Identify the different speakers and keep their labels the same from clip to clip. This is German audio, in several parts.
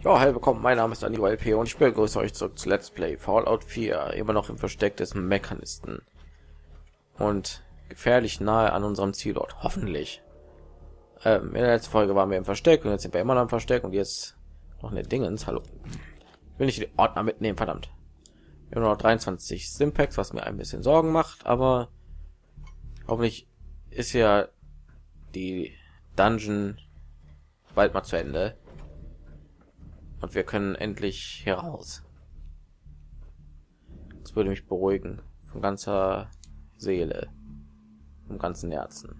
Speaker 1: Ja, hey, willkommen, mein Name ist Aniro LP und ich begrüße euch zurück zu Let's Play Fallout 4, immer noch im Versteck des Mechanisten und gefährlich nahe an unserem Zielort, hoffentlich. In der letzten Folge waren wir im Versteck und jetzt sind wir immer noch im Versteck und jetzt noch eine Dingens. Hallo, will ich den Ordner mitnehmen, verdammt. Wir haben noch 23 Simpacks, was mir ein bisschen Sorgen macht, aber hoffentlich ist ja die Dungeon bald mal zu Ende. Und wir können endlich heraus. Das würde mich beruhigen. Von ganzer Seele. Vom ganzen Herzen.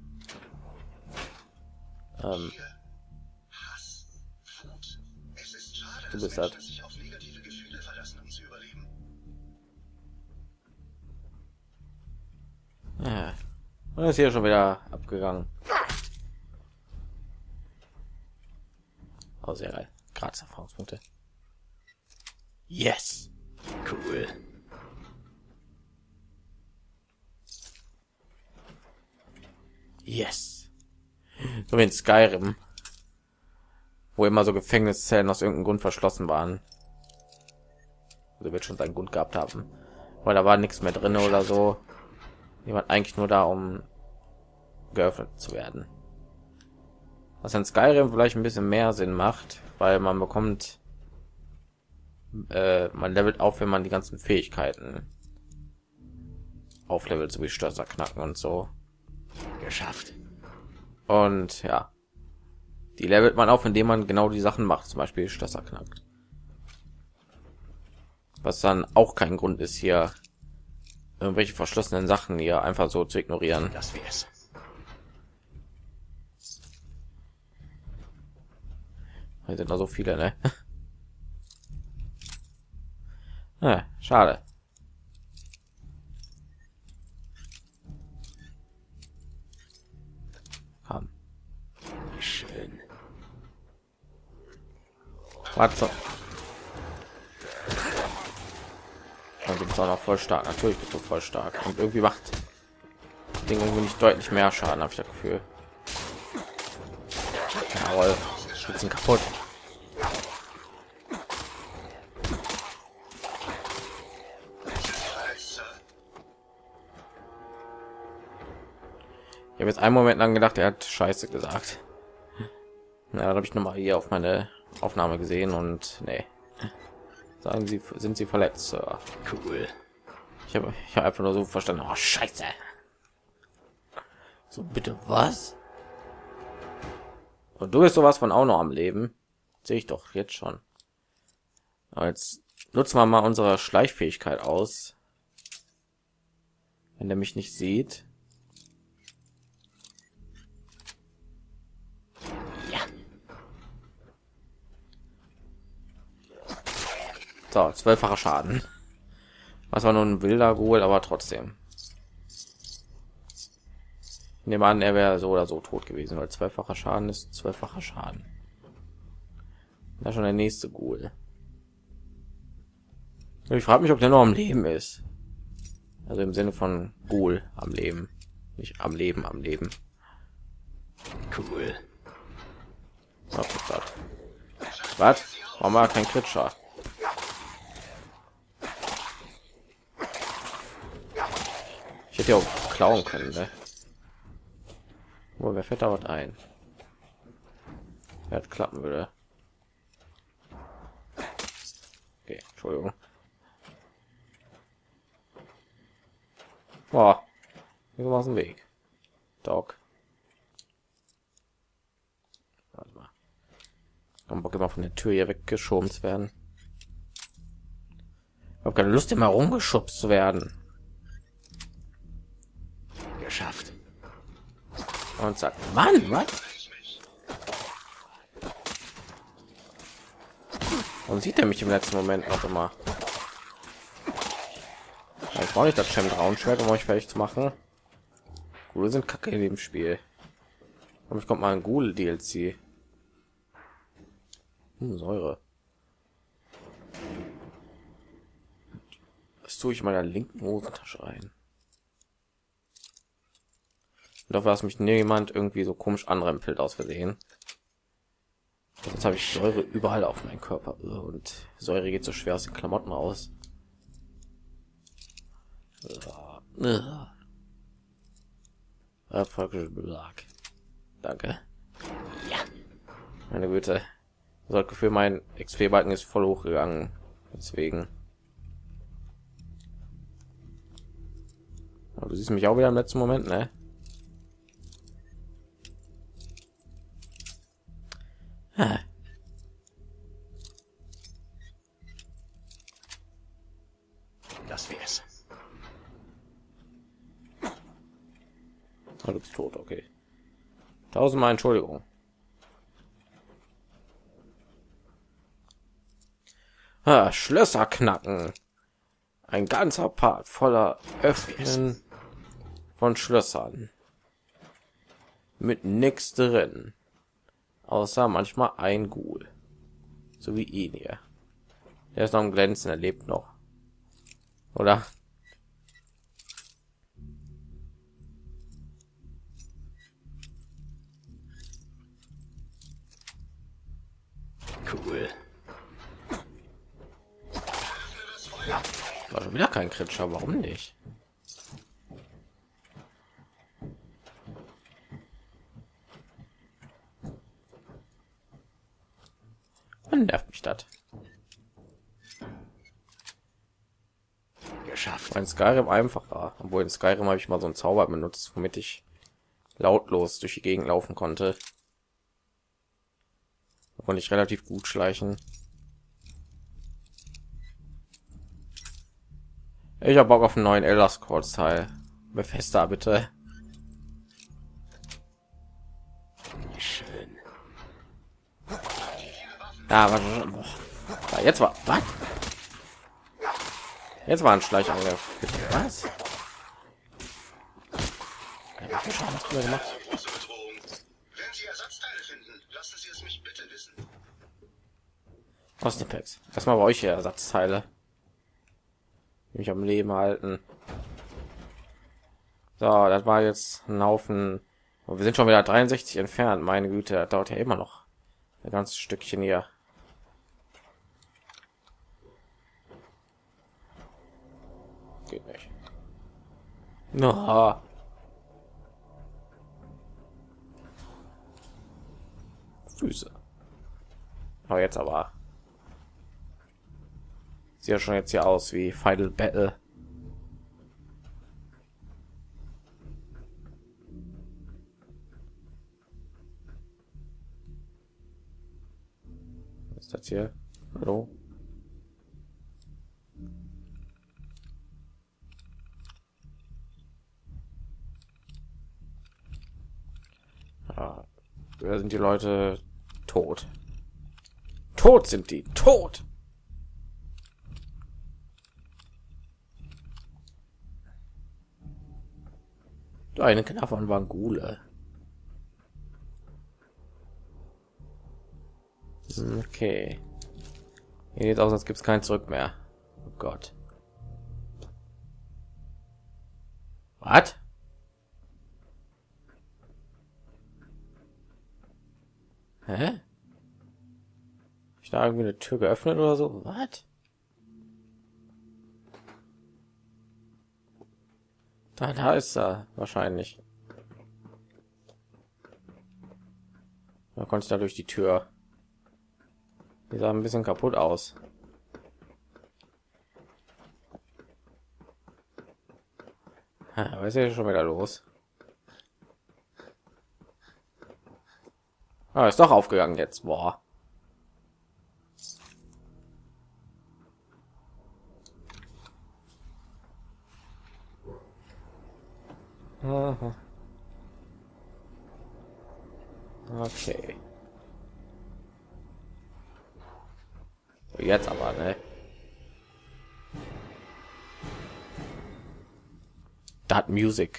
Speaker 1: Du bist halt. Ja. Und ist hier schon wieder abgegangen. Oh, sehr geil. Gratis Erfahrungspunkte. Yes. Cool. Yes. So wie in Skyrim, wo immer so Gefängniszellen aus irgendeinem Grund verschlossen waren. Also wird schon seinen Grund gehabt haben, weil da war nichts mehr drin oder so. Die waren eigentlich nur da, um geöffnet zu werden. Was in Skyrim vielleicht ein bisschen mehr Sinn macht, weil man bekommt, man levelt auf, wenn man die ganzen Fähigkeiten auflevelt, so wie Schlösser knacken und so. Geschafft. Und ja, die levelt man auf, indem man genau die Sachen macht, zum Beispiel Schlösser knackt. Was dann auch kein Grund ist, hier irgendwelche verschlossenen Sachen hier einfach so zu ignorieren. Das wär's. Hier sind noch so viele, ne? Ja, schade. Komm. Schön. Warte. Dann gibt es auch noch voll stark. Natürlich bist du voll stark. Und irgendwie macht das Ding irgendwie nicht deutlich mehr Schaden, habe ich das Gefühl. Jawohl. Spitzen kaputt. Ich habe jetzt einen Moment lang gedacht, er hat Scheiße gesagt. Ja, dann habe ich noch mal hier auf meine Aufnahme gesehen und nee. Sagen Sie, sind Sie verletzt? Ja, cool. Ich habe einfach nur so verstanden. Oh, Scheiße. So, bitte was? Und du bist sowas von auch noch am Leben. Sehe ich doch jetzt schon. Jetzt nutzen wir mal unsere Schleichfähigkeit aus. Wenn der mich nicht sieht. Ja. So, 12-facher Schaden. Was war nur ein wilder Ghoul, aber trotzdem. Ich nehme an, er wäre so oder so tot gewesen, weil 12-facher Schaden ist 12-facher Schaden. Da schon der nächste Ghoul. Ich frage mich, ob der noch am Leben ist. Also im Sinne von Ghoul am Leben, nicht am Leben, am Leben. Cool. Was? Warum war kein Kritscher? Ich hätte ja auch klauen können, ne? Oh, wer fährt da was ein? Wer hat klappen würde. Okay, Entschuldigung. Boah, wir aus dem Weg. Dog. Warte mal. Am Bock immer von der Tür hier weggeschoben zu werden. Ich habe keine Lust, immer rumgeschubst zu werden. Geschafft. Und sagt, Mann, was? Und sieht er mich im letzten Moment noch immer? Ich brauche nicht das Chemtraunschwert, um euch fertig zu machen. Ghoul sind kacke in dem Spiel. Und ich kommt mal ein Ghoul DLC. Säure. Das tue ich meiner linken Hosentasche rein. Und dafür, dass mich niemand irgendwie so komisch anrempelt aus Versehen. Das Jetzt habe ich Säure überall auf meinen Körper und Säure geht so schwer aus den Klamotten raus. Erfolgsbelag. Danke. Ja. Meine Güte. So hat Gefühl, mein XP-Balken ist voll hochgegangen. Deswegen. Aber du siehst mich auch wieder im letzten Moment, ne?
Speaker 2: Das wär's.
Speaker 1: Oh, du bist tot, okay. Tausendmal Entschuldigung. Schlösser knacken. Ein ganzer Part voller Öffnen von Schlössern. Mit nix drin. Außer manchmal ein Ghoul. So wie ihn hier. Der ist noch am Glänzen, er lebt noch. Oder?
Speaker 2: Cool.
Speaker 1: War schon wieder kein Kritscher, warum nicht? Man nervt mich das.
Speaker 2: Geschafft.
Speaker 1: Mein Skyrim einfacher, obwohl in Skyrim habe ich mal so einen Zauber benutzt, womit ich lautlos durch die Gegend laufen konnte. Da konnte ich relativ gut schleichen. Ich habe Bock auf einen neuen Elder Scrolls Teil. Bethesda, bitte.
Speaker 2: Schön.
Speaker 1: Ja, was? Jetzt war was? Jetzt war ein Schleichangriff. Was? Ja, was hast du da gemacht?
Speaker 3: Große Bedrohung. Wenn Sie Ersatzteile finden, lassen Sie es mich bitte wissen.
Speaker 1: Aus den Packs. Erstmal bei euch hier Ersatzteile. Die mich am Leben halten. So, das war jetzt ein Haufen. Und wir sind schon wieder 63 entfernt. Meine Güte, das dauert ja immer noch ein ganzes Stückchen hier. Geht nicht. No. Füße. Aber jetzt aber. Sieht ja schon jetzt hier aus wie Final Battle. Was ist das hier? Hallo? Ja, da sind die Leute tot. Tot sind die. Tot. Eine davon waren Gule. Okay. Hier sieht aus, als gibt es kein Zurück mehr. Oh Gott. Was? Hä? Ich da irgendwie eine Tür geöffnet oder so? Was? Da ist er wahrscheinlich. Da konnte ich da durch die Tür. Die sah ein bisschen kaputt aus. Was ist hier schon wieder los? Ah, ist doch aufgegangen jetzt. Boah. Aha. Okay. Jetzt aber, ne? Dat Music.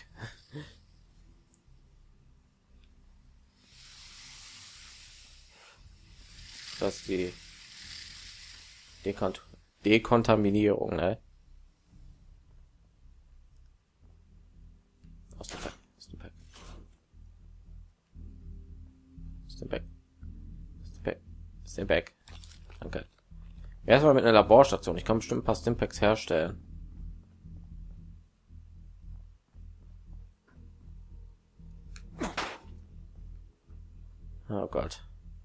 Speaker 1: Das ist die Dekontaminierung, ne? Aus dem Pack. Aus dem Pack. Aus dem Pack. Aus dem Pack. Stimpack. Danke. Erstmal mit einer Laborstation. Ich kann bestimmt ein paar Stimpacks herstellen. Oh Gott.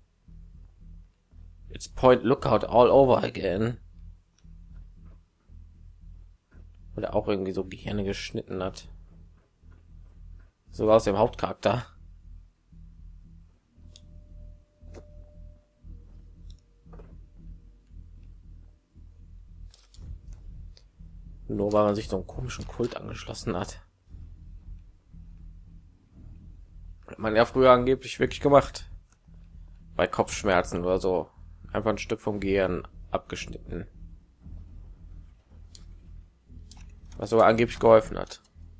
Speaker 1: It's point lookout all over again. Oder auch irgendwie so Gehirne geschnitten hat. Sogar aus dem Hauptcharakter. Nur weil man sich so einen komischen Kult angeschlossen hat. Hat man ja früher angeblich wirklich gemacht. Bei Kopfschmerzen oder so. Einfach ein Stück vom Gehirn abgeschnitten. Was sogar angeblich geholfen hat.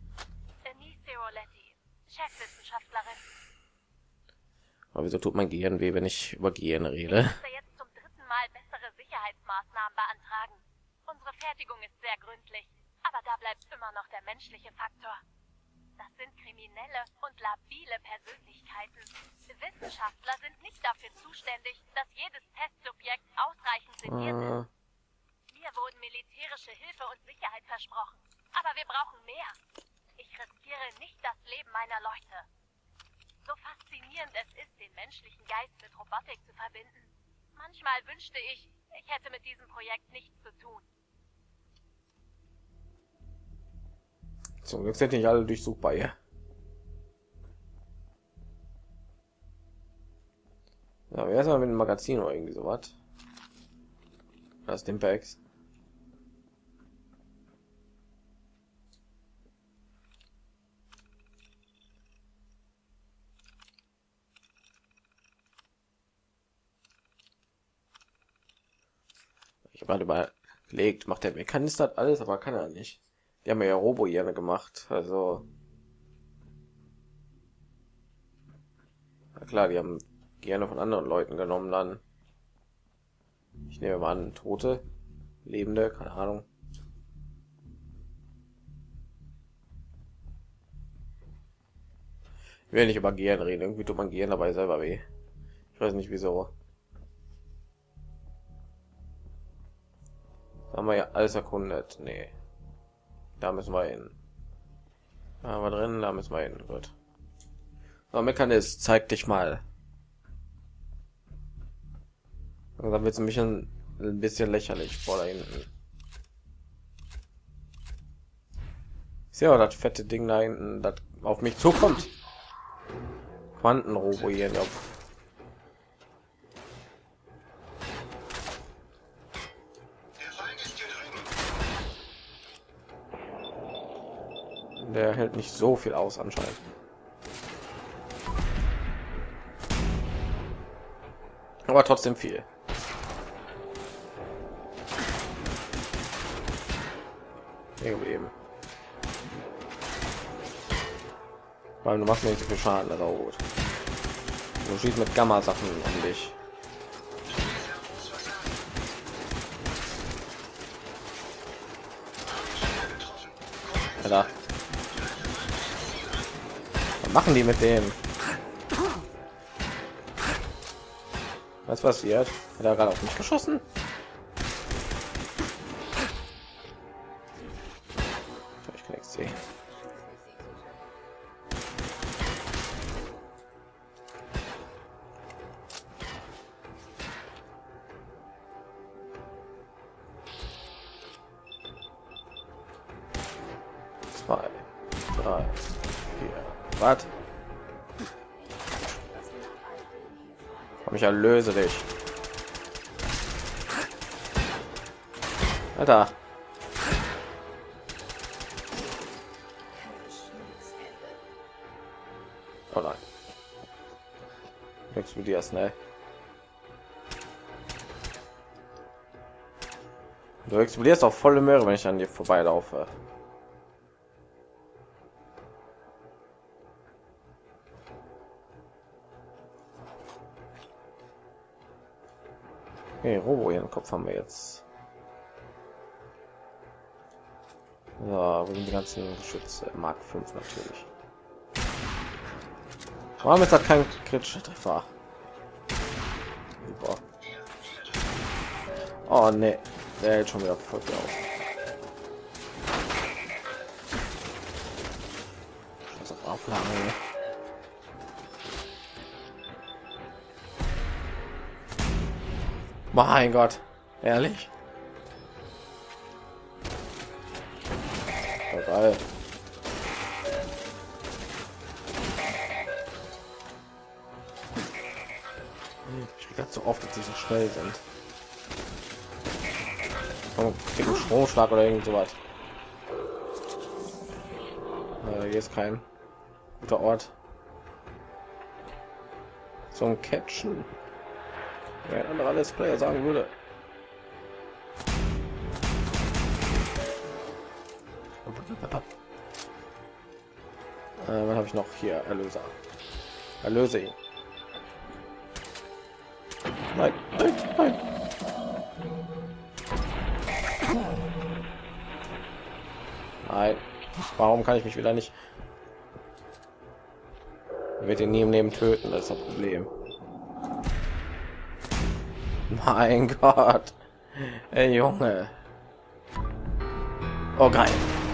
Speaker 4: Chefwissenschaftlerin.
Speaker 1: Aber wieso tut mein Gehirn weh, wenn ich über Gehirn rede?
Speaker 4: Ich musste jetzt zum 3. Mal bessere Sicherheitsmaßnahmen beantragen. Unsere Fertigung ist sehr gründlich, aber da bleibt immer noch der menschliche Faktor. Das sind kriminelle und labile Persönlichkeiten. Wissenschaftler sind nicht dafür zuständig, dass jedes Testsubjekt ausreichend sediert ist. Mir wurden militärische Hilfe und Sicherheit versprochen, aber wir brauchen mehr. Ich riskiere nicht das Leben meiner Leute. So faszinierend es ist, den menschlichen Geist mit Robotik zu verbinden. Manchmal wünschte ich, ich hätte mit diesem Projekt nichts zu tun.
Speaker 1: Zum Glück sind nicht alle durchsuchbar hier. Ja, erstmal mit dem Magazin oder irgendwie sowas. Das den Packs. Ich habe gerade überlegt, macht der Mechanist das alles, aber kann er nicht. Die haben ja Robo-Hirne gemacht, also na klar, die haben gerne von anderen Leuten genommen dann. Ich nehme mal an, Tote, Lebende, keine Ahnung. Ich will nicht über Gehirn reden, irgendwie tut man Gehirn dabei selber weh. Ich weiß nicht wieso. Da haben wir ja alles erkundet. Nee. Da müssen wir hin. Da haben wir drin, da müssen wir hin. Gut. So, Mechanist, zeig dich mal. Und dann wird es ein bisschen lächerlich vor da hinten. Ich sehe auch das fette Ding da hinten, das auf mich zukommt. Quantenrobo hier. Ja. Der hält nicht so viel aus anscheinend. Aber trotzdem viel. Eben. Weil du machst mir nicht so viel Schaden, also gut. Du schießt mit Gamma-Sachen um dich. Alter. Was machen die mit dem? Was passiert? Hat er gerade auf mich geschossen? Ich kann nichts sehen. Zwei, drei, vier. Was? Komm, ich erlöse dich. Alter. Oh nein. Explodierst, ne? Du explodierst auf volle Möhre, wenn ich an dir vorbeilaufe. Okay, Robo ihren Kopf haben wir jetzt. So, wo sind die ganzen Geschütze? Mark 5 natürlich. Warum ist das kein kritischer Treffer? Super. Oh ne, der hält schon wieder voll auf. Scheiß auf Auflagen. Mein Gott, ehrlich? Oh, geil. Ich krieg das so oft, dass sie so schnell sind. Oh, krieg einen Stromschlag oder irgend sowas. Hier ist kein guter Ort zum Catchen. Wer ein anderer Let's Player sagen würde. Was habe ich noch hier? Erlöser. Erlöse ihn. Nein, nein, nein. Nein. Warum kann ich mich wieder nicht? Er wird ihn nie im Leben töten, das ist das Problem. Mein Gott. Ey, Junge. Oh, geil.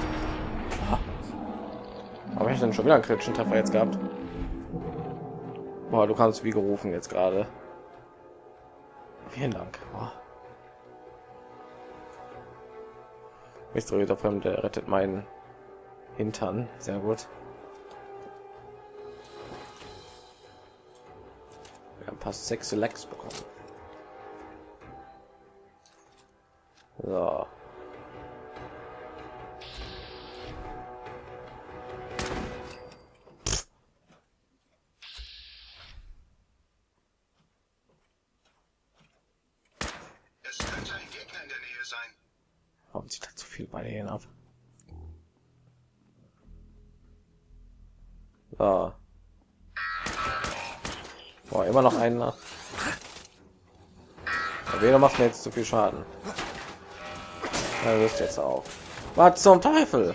Speaker 1: Habe ich denn schon wieder einen kritischen Treffer jetzt gehabt? Boah, du kannst wie gerufen jetzt gerade. Vielen Dank. Oh. Mysteriöser Fremde rettet meinen Hintern. Sehr gut. Wir haben ein paar sexy Lecks bekommen. So.
Speaker 3: Es könnte ein Gegner in der Nähe sein.
Speaker 1: Warum sieht da zu viel bei denen ab? So. Boah, immer noch einer. Wer macht mir jetzt zu viel Schaden? Ja, du wirst jetzt auch. Was zum Teufel?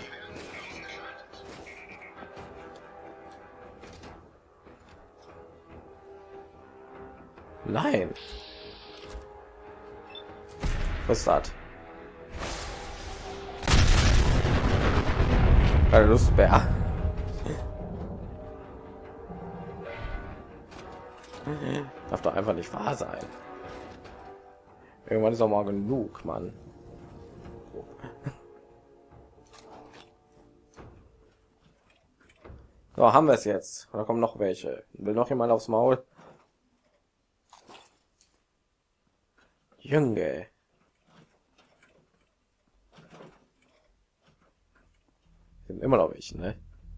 Speaker 1: Nein. Was ist das? Keine Lust mehr. Darf doch einfach nicht wahr sein. Irgendwann ist auch mal genug, Mann. So, haben wir es jetzt. Da kommen noch welche. Will noch jemand aufs Maul? Junge. Sind immer noch welche, ne?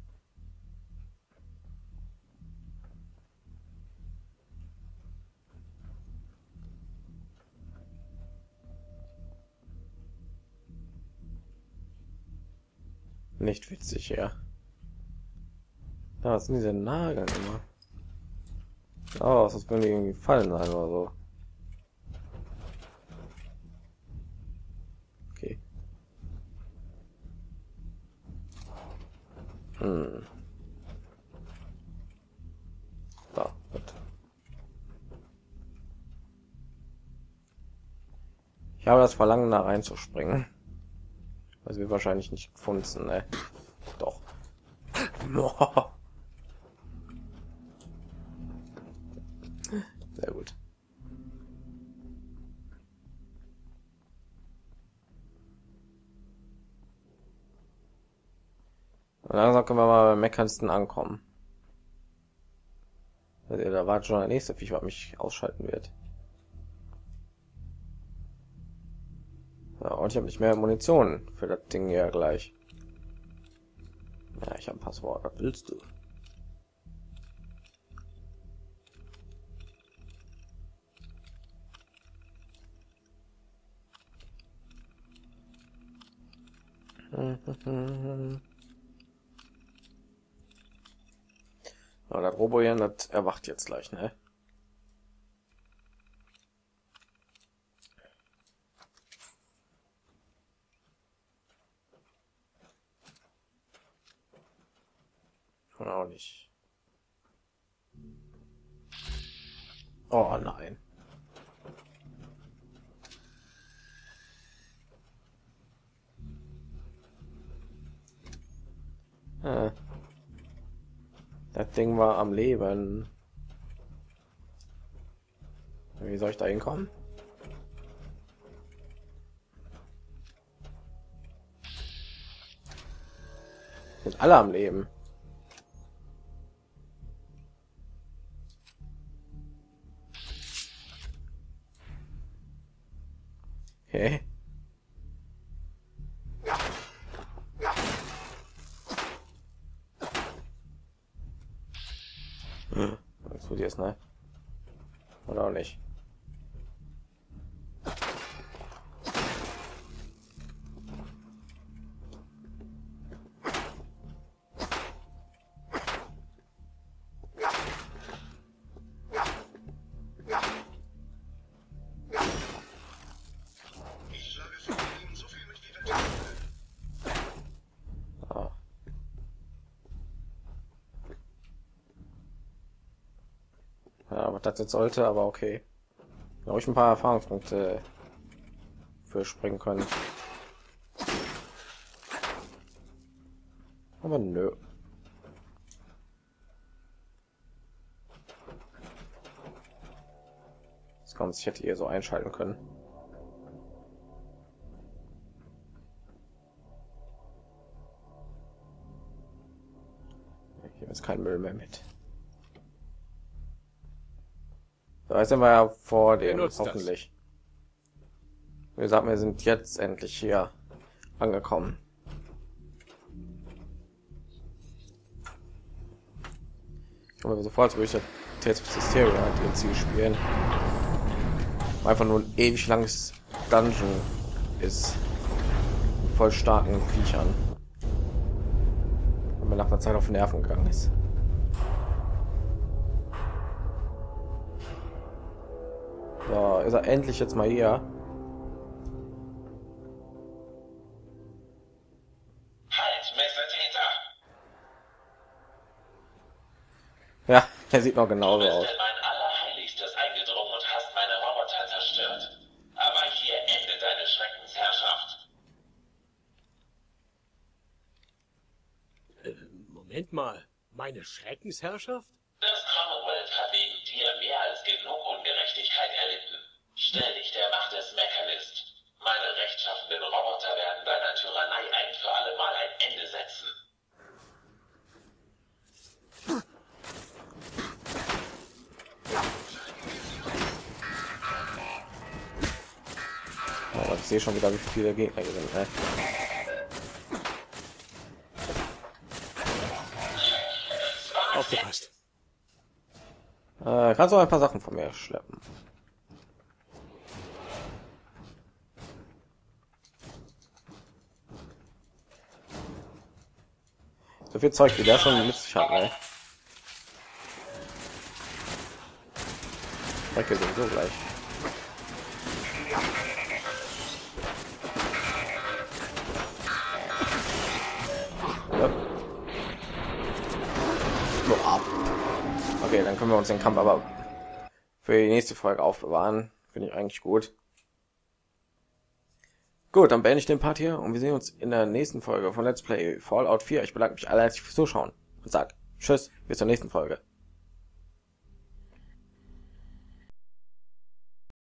Speaker 1: Nicht witzig, ja. Da sind diese Nageln immer. Oh, das würden die irgendwie fallen sein oder so. Okay. Da, gut. Ich habe das Verlangen, da reinzuspringen. Also wir wahrscheinlich nicht gefunden, ne? Doch. Sehr gut. Und langsam können wir mal beim Mechanismus ankommen. Also, da war schon der nächste Viech, was mich ausschalten wird. Ja, und ich habe nicht mehr Munition für das Ding ja gleich. Ja, ich habe ein Passwort. Was willst du? Aber das Robojan, das erwacht jetzt gleich, ne? Und auch nicht. Oh nein. Das Ding war am Leben. Wie soll ich da hinkommen? Sind alle am Leben. Okay. Das tut jetzt, ne? Oder auch nicht.
Speaker 3: Ich schlage für ihn so viel mit wie wir tun.
Speaker 1: Ah. Ja, was das jetzt sollte, aber okay. Glaube ich ein paar Erfahrungspunkte für springen können. Aber nö. Das kommt, ich hätte hier so einschalten können. Hier ist kein Müll mehr mit. Da sind wir ja vor dem, hoffentlich. Wie gesagt, wir sind jetzt endlich hier angekommen. Ich komme mir so vor, als würde ich das Tales of Hysteria DLC spielen. Einfach nur ein ewig langes Dungeon ist. Voll starken Viechern. Und mir nach einer Zeit auf den Nerven gegangen ist. So, ist er endlich jetzt mal hier.
Speaker 3: Halt, Meister Täter!
Speaker 1: Ja, er sieht noch genauso
Speaker 5: Du
Speaker 1: aus.
Speaker 5: bist in mein Allerheiligstes eingedrungen und hast meine Roboter zerstört. Aber hier endet deine Schreckensherrschaft.
Speaker 2: Moment mal. Meine Schreckensherrschaft?
Speaker 5: Das Commonwealth hat wegen dir mehr als genug Ungerechtigkeit erlitten. Stell dich der Macht des Mechanist. Meine rechtschaffenden Roboter werden deiner Tyrannei ein für alle Mal ein Ende setzen.
Speaker 1: Oh, ich sehe schon wieder, wie viele Gegner hier sind. Ne?
Speaker 2: Aufgepasst.
Speaker 1: Kannst du ein paar Sachen von mir schleppen? So viel Zeug, wie der schon mit sich hat, ne? Strecke sowieso gleich. Ja. So, ab. Okay, dann können wir uns den Kampf aber für die nächste Folge aufbewahren. Finde ich eigentlich gut. Gut, dann beende ich den Part hier und wir sehen uns in der nächsten Folge von Let's Play Fallout 4. Ich bedanke mich alle herzlich fürs Zuschauen und sage Tschüss, bis zur nächsten Folge.